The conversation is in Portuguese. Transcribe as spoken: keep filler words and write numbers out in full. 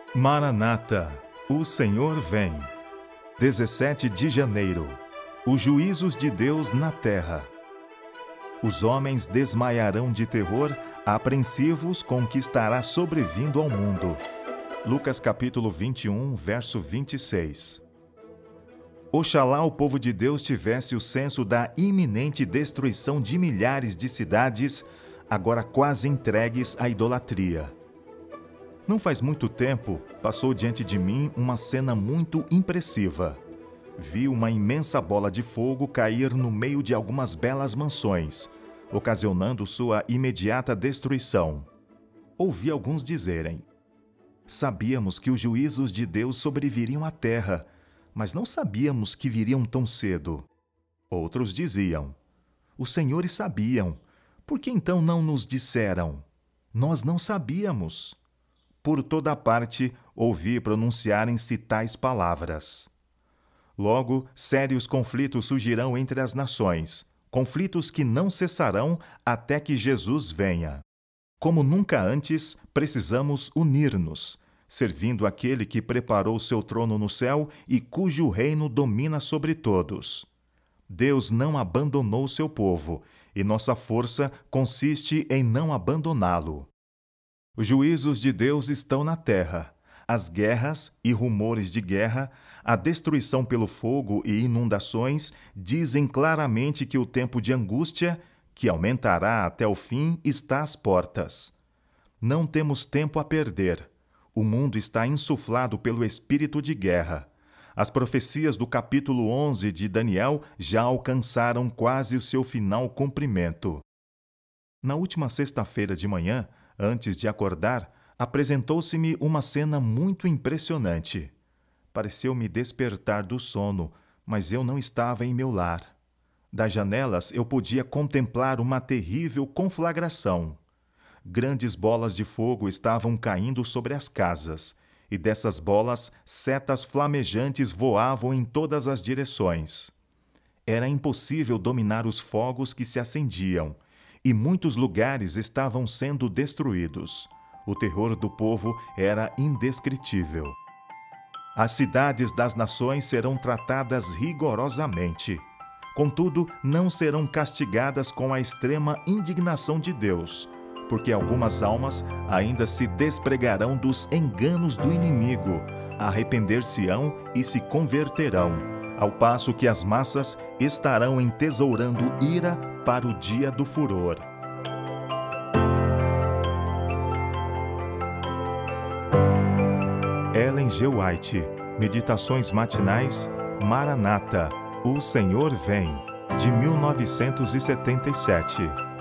Maranata, o Senhor vem. dezessete de janeiro. Os juízos de Deus na terra. Os homens desmaiarão de terror, apreensivos com o que estará sobrevindo ao mundo. Lucas capítulo vinte e um, verso vinte e seis. Oxalá o povo de Deus tivesse o senso da iminente destruição de milhares de cidades, agora quase entregues à idolatria. Não faz muito tempo, passou diante de mim uma cena muito impressiva. Vi uma imensa bola de fogo cair no meio de algumas belas mansões, ocasionando sua imediata destruição. Ouvi alguns dizerem: sabíamos que os juízos de Deus sobreviriam à terra, mas não sabíamos que viriam tão cedo. Outros diziam: os senhores sabiam, por que então não nos disseram? Nós não sabíamos. Por toda parte ouvi pronunciarem-se tais palavras. Logo, sérios conflitos surgirão entre as nações, conflitos que não cessarão até que Jesus venha. Como nunca antes, precisamos unir-nos, servindo aquele que preparou seu trono no céu e cujo reino domina sobre todos. Deus não abandonou seu povo, e nossa força consiste em não abandoná-lo. Os juízos de Deus estão na terra. As guerras e rumores de guerra, a destruição pelo fogo e inundações dizem claramente que o tempo de angústia, que aumentará até o fim, está às portas. Não temos tempo a perder. O mundo está insuflado pelo espírito de guerra. As profecias do capítulo onze de Daniel já alcançaram quase o seu final cumprimento. Na última sexta-feira de manhã, antes de acordar, apresentou-se-me uma cena muito impressionante. Pareceu-me despertar do sono, mas eu não estava em meu lar. Das janelas eu podia contemplar uma terrível conflagração. Grandes bolas de fogo estavam caindo sobre as casas, e dessas bolas setas flamejantes voavam em todas as direções. Era impossível dominar os fogos que se acendiam, e muitos lugares estavam sendo destruídos. O terror do povo era indescritível. As cidades das nações serão tratadas rigorosamente. Contudo, não serão castigadas com a extrema indignação de Deus, porque algumas almas ainda se despregarão dos enganos do inimigo, arrepender-se-ão e se converterão, ao passo que as massas estarão entesourando ira para o dia do furor. Ellen G. White, Meditações Matinais, Maranata, o Senhor vem, de mil novecentos e setenta e sete.